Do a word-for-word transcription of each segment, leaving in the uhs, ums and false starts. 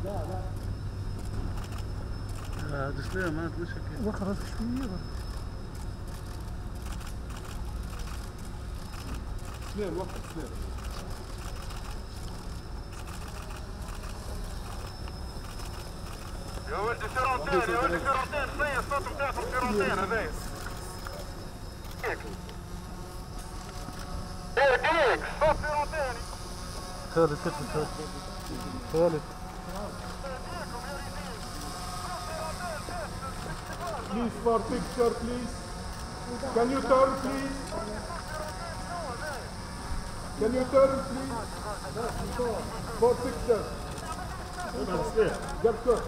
هذا سلام هذا وش هيك وقرا راسك شويه سلام وقت سلام يا ولدي فيرونتين يا ولدي فيرونتين شويه الصوت بتاعكم فيرونتين هذايا ايه ديك صوت فيرونتين خالد كتب خالد خالد Please for picture please. Can you turn please? Can you turn please? For picture. Get good.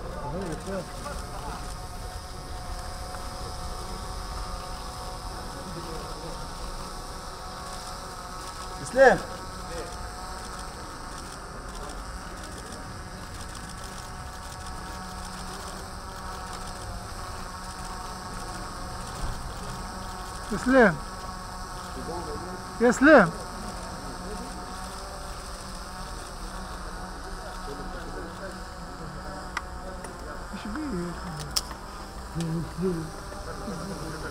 اسلام يا سلام يا سلام ايش بيه